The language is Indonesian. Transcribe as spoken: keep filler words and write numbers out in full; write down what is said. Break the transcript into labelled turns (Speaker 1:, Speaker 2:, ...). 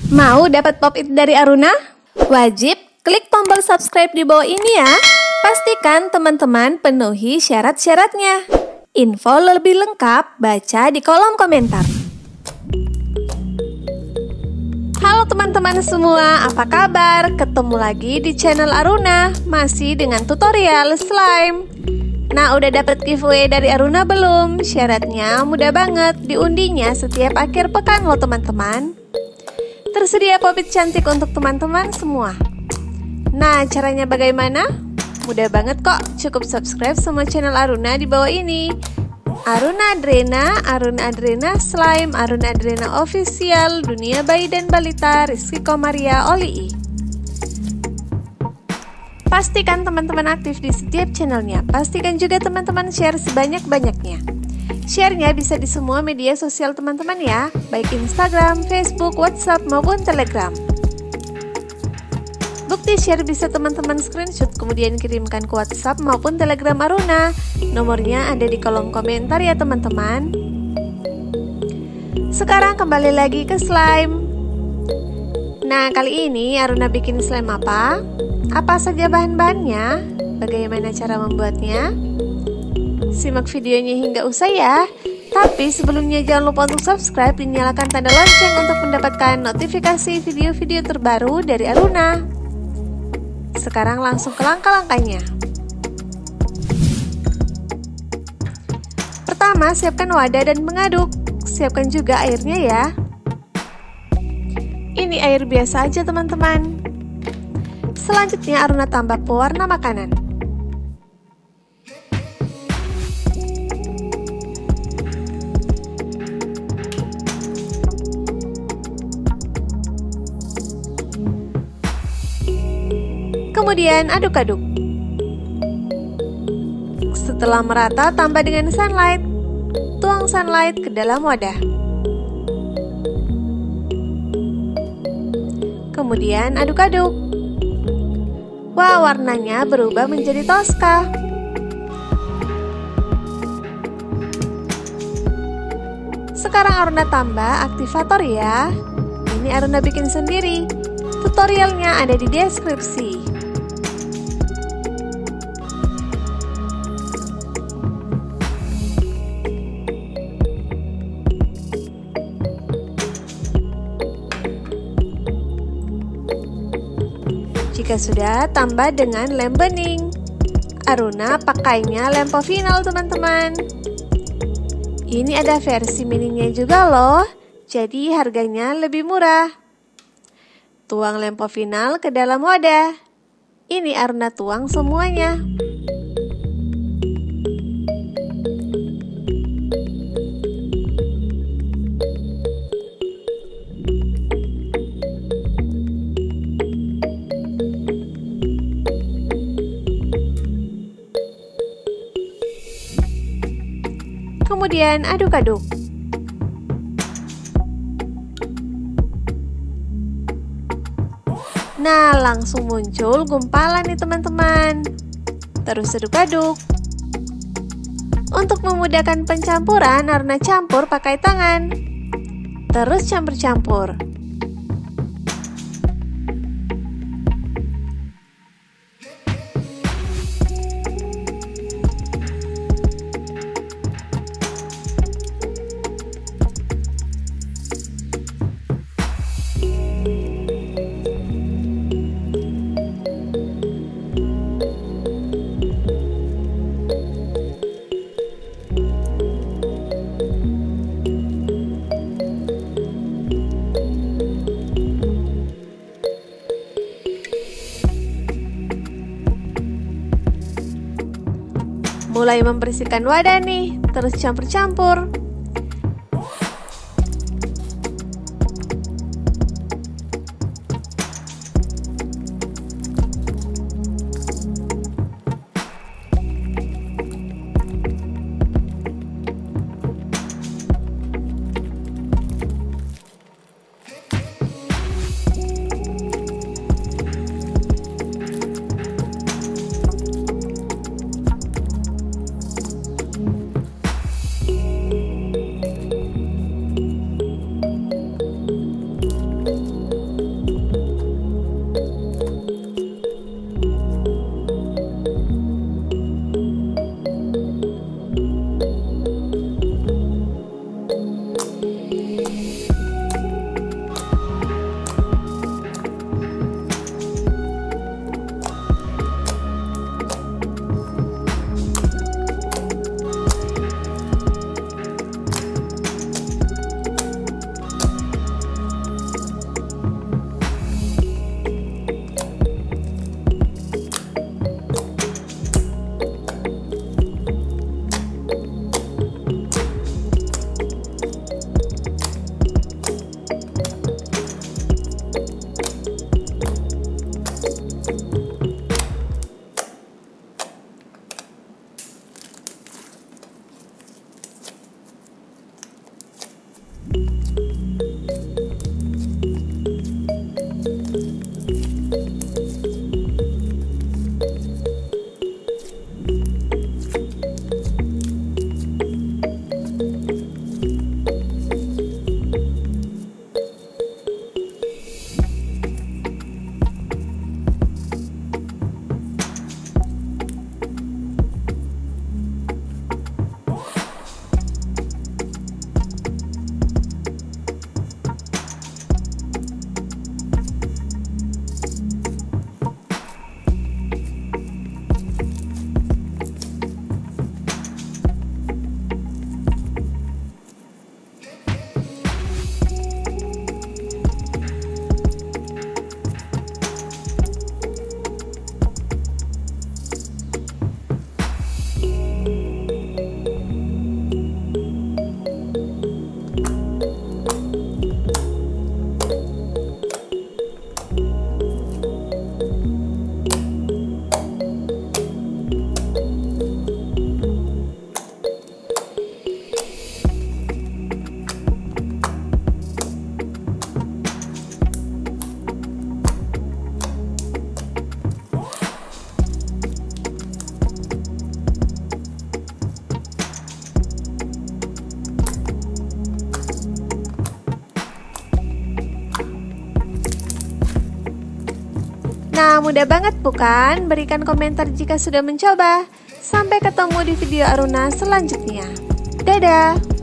Speaker 1: Mau dapat pop-it dari Aruna? Wajib klik tombol subscribe di bawah ini ya. Pastikan teman-teman penuhi syarat-syaratnya. Info lebih lengkap baca di kolom komentar. Halo teman-teman semua, apa kabar? Ketemu lagi di channel Aruna, masih dengan tutorial slime. Nah, udah dapet giveaway dari Aruna belum? Syaratnya mudah banget, diundinya setiap akhir pekan loh teman-teman. Tersedia pop-it cantik untuk teman-teman semua. Nah, caranya bagaimana? Mudah banget kok, cukup subscribe semua channel Aruna di bawah ini. Aruna Adrena, Aruna Adrena Slime, Aruna Adrena Official, Dunia Bayi dan Balita, Rizky Komaria, Oli. Pastikan teman-teman aktif di setiap channelnya. Pastikan juga teman-teman share sebanyak-banyaknya. Share-nya bisa di semua media sosial teman-teman ya, baik Instagram, Facebook, WhatsApp, maupun Telegram. Bukti share bisa teman-teman screenshot kemudian kirimkan ke WhatsApp maupun Telegram Aruna. Nomornya ada di kolom komentar ya teman-teman. Sekarang kembali lagi ke slime. Nah, kali ini Aruna bikin slime apa? Apa saja bahan-bahannya? Bagaimana cara membuatnya? Simak videonya hingga usai ya. Tapi sebelumnya jangan lupa untuk subscribe dan nyalakan tanda lonceng untuk mendapatkan notifikasi video-video terbaru dari Aruna. Sekarang langsung ke langkah-langkahnya. Pertama, siapkan wadah dan mengaduk. Siapkan juga airnya ya. Ini air biasa aja teman-teman. Selanjutnya Aruna tambah pewarna makanan. Kemudian aduk-aduk. Setelah merata, tambah dengan sunlight. Tuang sunlight ke dalam wadah. Kemudian aduk-aduk. Wah, warnanya berubah menjadi toska. Sekarang Aruna tambah aktivator ya. Ini Aruna bikin sendiri. Tutorialnya ada di deskripsi. Jika sudah, tambah dengan lem bening. Aruna pakainya lem final teman-teman. Ini ada versi mininya juga loh, jadi harganya lebih murah. Tuang lem final ke dalam wadah. Ini Aruna tuang semuanya. Kemudian aduk-aduk. Nah, langsung muncul gumpalan nih teman-teman. Terus aduk-aduk. Untuk memudahkan pencampuran, Aruna campur pakai tangan. Terus campur-campur. Mulai membersihkan wadah nih, terus campur-campur. Mudah banget bukan? Berikan komentar jika sudah mencoba. Sampai ketemu di video Aruna selanjutnya. Dadah!